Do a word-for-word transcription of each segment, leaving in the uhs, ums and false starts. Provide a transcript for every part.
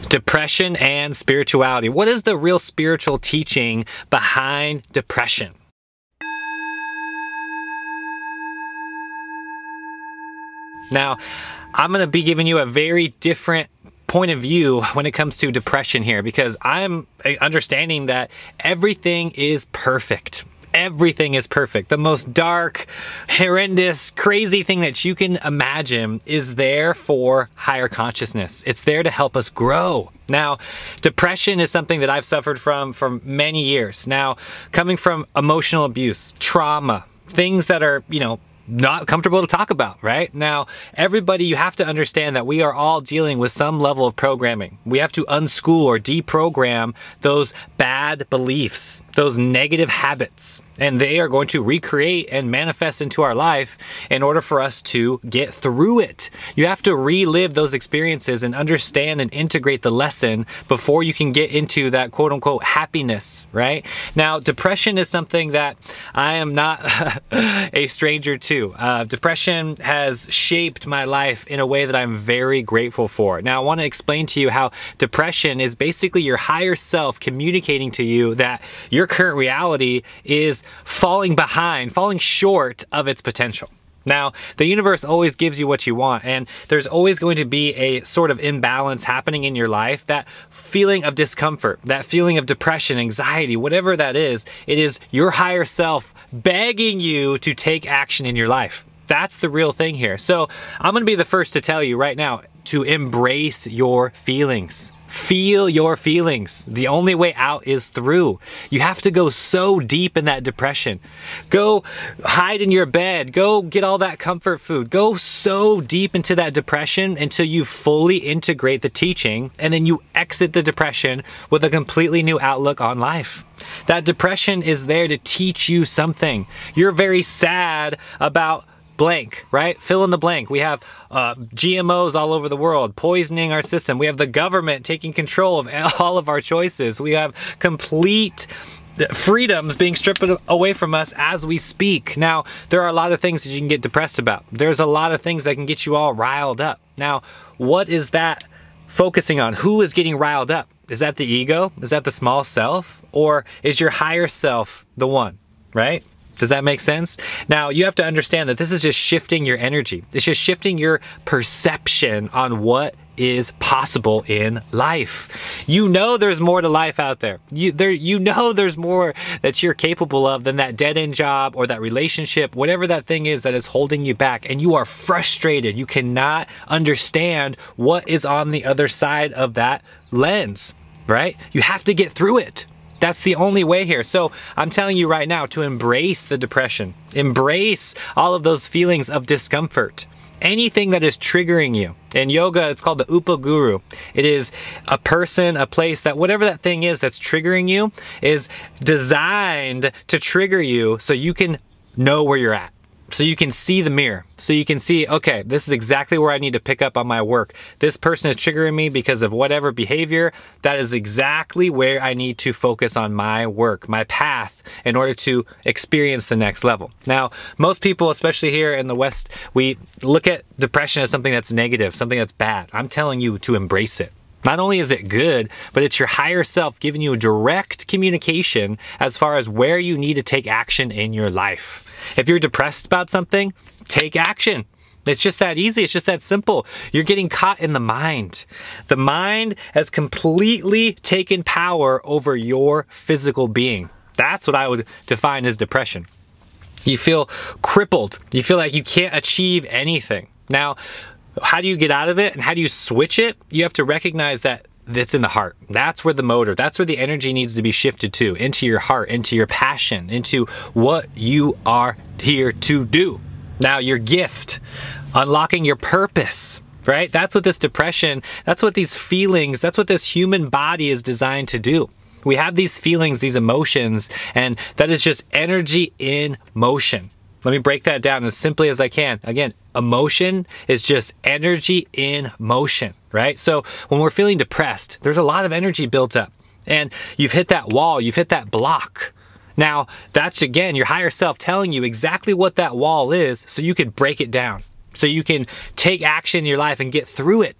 Depression and spirituality. What is the real spiritual teaching behind depression? Now, I'm going to be giving you a very different point of view when it comes to depression here, because I'm understanding that everything is perfect. Everything is perfect. The most dark, horrendous, crazy thing that you can imagine is there for higher consciousness. It's there to help us grow. Now, depression is something that I've suffered from for many years. Now, coming from emotional abuse, trauma, things that are, you know, not comfortable to talk about, right? Now, everybody, you have to understand that we are all dealing with some level of programming. We have to unschool or deprogram those bad beliefs, those negative habits, and they are going to recreate and manifest into our life in order for us to get through it. You have to relive those experiences and understand and integrate the lesson before you can get into that quote unquote happiness, right? Now, depression is something that I am not a stranger to. Uh, depression has shaped my life in a way that I'm very grateful for. Now, I want to explain to you how depression is basically your higher self communicating to you that your current reality is falling behind, falling short of its potential. Now, the universe always gives you what you want, and there's always going to be a sort of imbalance happening in your life. That feeling of discomfort, that feeling of depression, anxiety, whatever that is, it is your higher self begging you to take action in your life. That's the real thing here. So I'm going to be the first to tell you right now to embrace your feelings. Feel your feelings. The only way out is through. You have to go so deep in that depression. Go hide in your bed. Go get all that comfort food. Go so deep into that depression until you fully integrate the teaching, and then you exit the depression with a completely new outlook on life. That depression is there to teach you something. You're very sad about blank, right? Fill in the blank. We have uh, G M Os all over the world poisoning our system. We have the government taking control of all of our choices. We have complete freedoms being stripped away from us as we speak. Now, there are a lot of things that you can get depressed about. There's a lot of things that can get you all riled up. Now, what is that focusing on? Who is getting riled up? Is that the ego? Is that the small self? Or is your higher self the one, right? Does that make sense? Now, you have to understand that this is just shifting your energy. It's just shifting your perception on what is possible in life. You know there's more to life out there. You, there, you know there's more that you're capable of than that dead-end job or that relationship, whatever that thing is that is holding you back, and you are frustrated. You cannot understand what is on the other side of that lens, right? You have to get through it. That's the only way here. So I'm telling you right now to embrace the depression. Embrace all of those feelings of discomfort. Anything that is triggering you. In yoga, it's called the Upaguru. It is a person, a place, that whatever that thing is that's triggering you is designed to trigger you so you can know where you're at. So you can see the mirror. So you can see, okay, this is exactly where I need to pick up on my work. This person is triggering me because of whatever behavior. That is exactly where I need to focus on my work, my path, in order to experience the next level. Now, most people, especially here in the West, we look at depression as something that's negative, something that's bad. I'm telling you to embrace it. Not only is it good, but it's your higher self giving you a direct communication as far as where you need to take action in your life. If you're depressed about something, take action. It's just that easy. It's just that simple. You're getting caught in the mind. The mind has completely taken power over your physical being. That's what I would define as depression. You feel crippled. You feel like you can't achieve anything. Now, how do you get out of it and how do you switch it? You have to recognize that it's in the heart. That's where the motor, that's where the energy needs to be shifted to, into your heart, into your passion, into what you are here to do. Now, your gift, unlocking your purpose, right? That's what this depression, that's what these feelings, that's what this human body is designed to do. We have these feelings, these emotions, and that is just energy in motion. Let me break that down as simply as I can. Again, emotion is just energy in motion, right? So when we're feeling depressed, there's a lot of energy built up and you've hit that wall, you've hit that block. Now, that's again, your higher self telling you exactly what that wall is so you can break it down, so you can take action in your life and get through it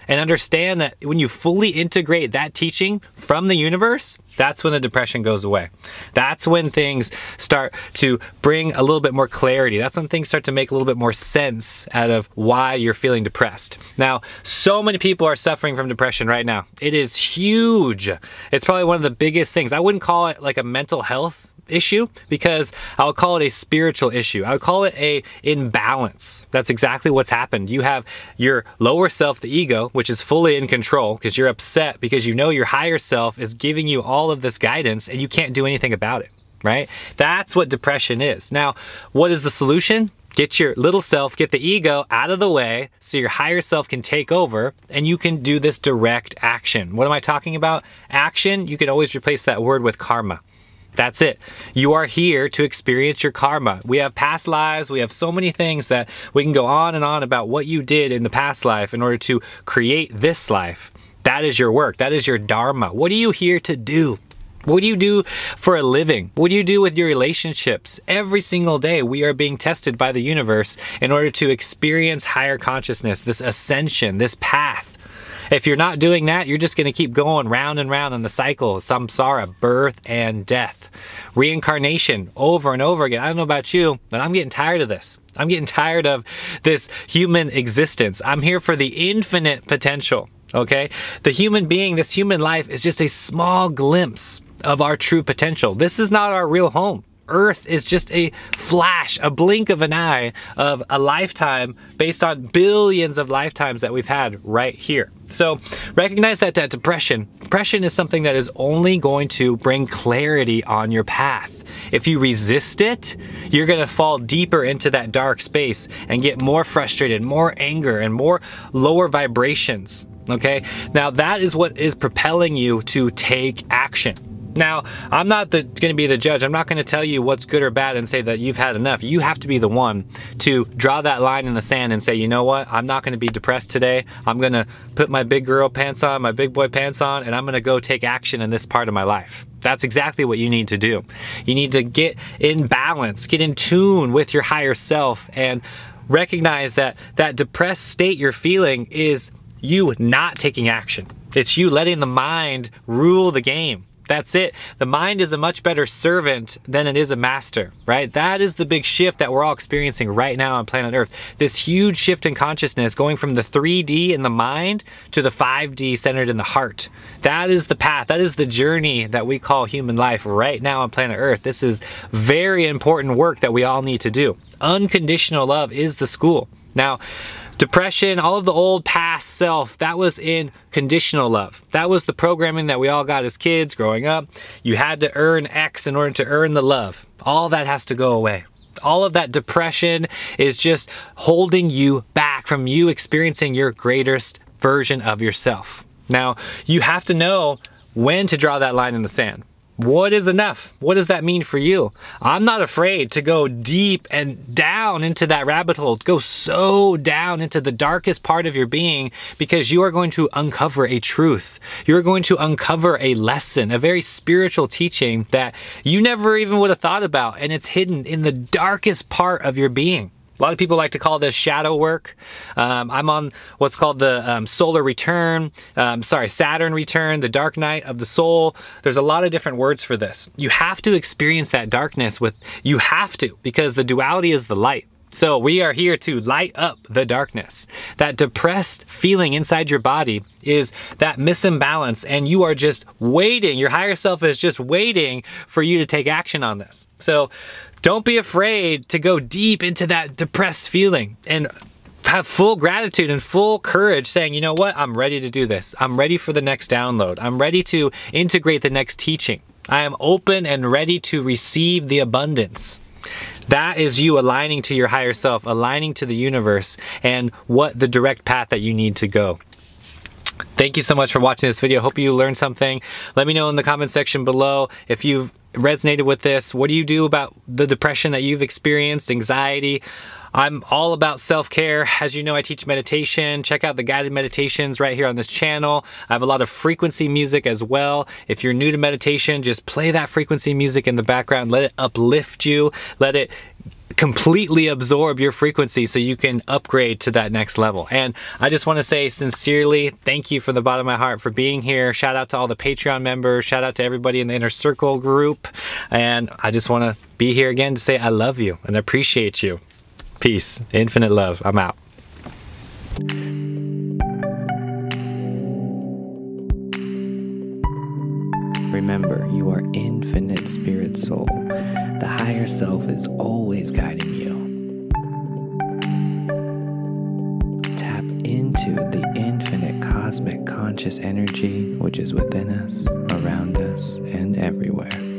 and understand that when you fully integrate that teaching from the universe, that's when the depression goes away. That's when things start to bring a little bit more clarity. That's when things start to make a little bit more sense out of why you're feeling depressed. Now, so many people are suffering from depression right now. It is huge. It's probably one of the biggest things. I wouldn't call it like a mental health issue, because I would call it a spiritual issue. I would call it a imbalance. That's exactly what's happened. You have your lower self, the ego, which is fully in control because you're upset because you know your higher self is giving you all of this guidance and you can't do anything about it, right? That's what depression is. Now, what is the solution? Get your little self, get the ego out of the way so your higher self can take over and you can do this direct action. What am I talking about? Action, you can always replace that word with karma. That's it. You are here to experience your karma. We have past lives. We have so many things that we can go on and on about what you did in the past life in order to create this life. That is your work. That is your dharma. What are you here to do? What do you do for a living? What do you do with your relationships? Every single day we are being tested by the universe in order to experience higher consciousness, this ascension, this path. If you're not doing that, you're just going to keep going round and round in the cycle of samsara, birth and death. Reincarnation over and over again. I don't know about you, but I'm getting tired of this. I'm getting tired of this human existence. I'm here for the infinite potential, okay? The human being, this human life is just a small glimpse of our true potential. This is not our real home. Earth is just a flash, a blink of an eye of a lifetime based on billions of lifetimes that we've had right here. So recognize that that depression, depression is something that is only going to bring clarity on your path. If you resist it, you're gonna fall deeper into that dark space and get more frustrated, more anger, and more lower vibrations, okay? Now that is what is propelling you to take action. Now, I'm not going to be the judge. I'm not going to tell you what's good or bad and say that you've had enough. You have to be the one to draw that line in the sand and say, you know what? I'm not going to be depressed today. I'm going to put my big girl pants on, my big boy pants on, and I'm going to go take action in this part of my life. That's exactly what you need to do. You need to get in balance, get in tune with your higher self, and recognize that that depressed state you're feeling is you not taking action. It's you letting the mind rule the game. That's it. The mind is a much better servant than it is a master, right? That is the big shift that we're all experiencing right now on planet Earth. This huge shift in consciousness going from the three D in the mind to the five D centered in the heart. That is the path. That is the journey that we call human life right now on planet Earth. This is very important work that we all need to do. Unconditional love is the school. Now, depression, all of the old past self, that was in conditional love. That was the programming that we all got as kids growing up. You had to earn X in order to earn the love. All that has to go away. All of that depression is just holding you back from you experiencing your greatest version of yourself. Now, you have to know when to draw that line in the sand. What is enough? What does that mean for you? I'm not afraid to go deep and down into that rabbit hole. Go so down into the darkest part of your being because you are going to uncover a truth. You're going to uncover a lesson, a very spiritual teaching that you never even would have thought about, and it's hidden in the darkest part of your being. A lot of people like to call this shadow work. Um, I'm on what's called the um, solar return, um, sorry, Saturn return, the dark night of the soul. There's a lot of different words for this. You have to experience that darkness with, you have to, because the duality is the light. So we are here to light up the darkness. That depressed feeling inside your body is that misimbalance, and you are just waiting. Your higher self is just waiting for you to take action on this. So don't be afraid to go deep into that depressed feeling and have full gratitude and full courage saying, you know what, I'm ready to do this. I'm ready for the next download. I'm ready to integrate the next teaching. I am open and ready to receive the abundance. That is you aligning to your higher self, aligning to the universe and what the direct path that you need to go. Thank you so much for watching this video. Hope you learned something. Let me know in the comment section below if you've resonated with this. What do you do about the depression that you've experienced, anxiety? I'm all about self-care. As you know, I teach meditation. Check out the guided meditations right here on this channel. I have a lot of frequency music as well. If you're new to meditation, just play that frequency music in the background. Let it uplift you. Let it completely absorb your frequency so you can upgrade to that next level. And I just want to say sincerely, thank you from the bottom of my heart for being here. Shout out to all the Patreon members. Shout out to everybody in the Inner Circle group. And I just want to be here again to say I love you and appreciate you. Peace. Infinite love. I'm out. Remember, you are infinite spirit soul. The higher self is always guiding you. Tap into the infinite cosmic conscious energy which is within us, around us, and everywhere.